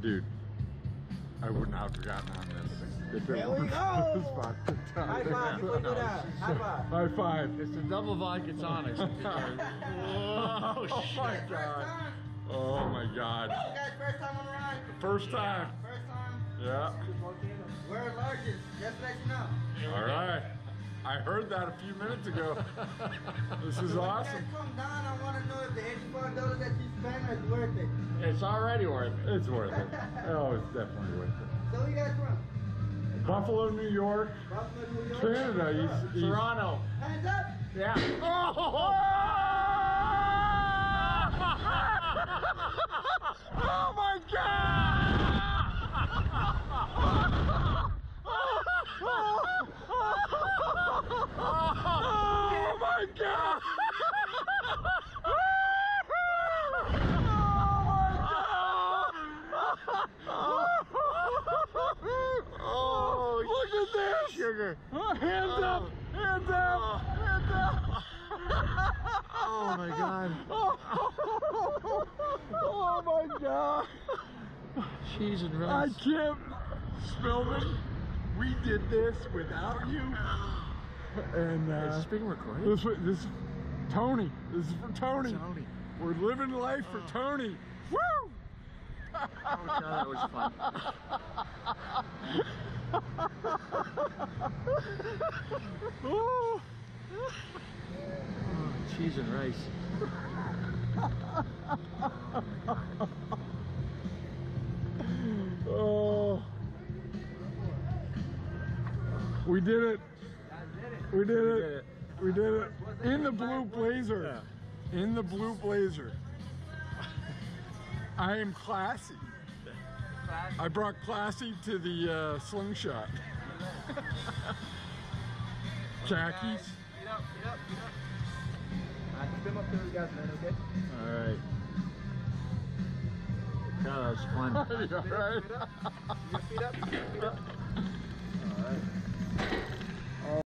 Dude, I would not have forgotten on this. Here we go! High five before you do that. High five. High five. It's the double vodka tonic. Oh, my God. Oh my God. You guys, first time on the ride? First time. First time? Yeah. We're largest, just to let you know. All right. I heard that a few minutes ago. This is awesome. When you guys come down, I want to know if the $84 that you spent is worth it. It's already worth it. It's worth it. Oh, it's definitely worth it. So where you guys from? Buffalo, New York. Buffalo, New York. Canada. He's Toronto. Hands up! Yeah. Oh my God! Oh my God! Oh, look at this! Sugar. Hands up! Hands up! Hands up! Oh my God. Oh my God! Cheese and I rice. can't, Spillman. We did this without you. And Is this being recorded? this is Tony. This is for Tony. Tony. We're living life for Tony. Woo! Oh God, that was fun. Oh. Oh, cheese and rice. Oh. We did it. We did it. We did it. In the blue blazer. Yeah. In the blue blazer. I am classy. I brought classy to the Slingshot. Khakis. Get up, get up, get up. I can swim up to those guys, man, okay? Alright. That was fun. You all right? Get your feet up, get your feet up. Alright.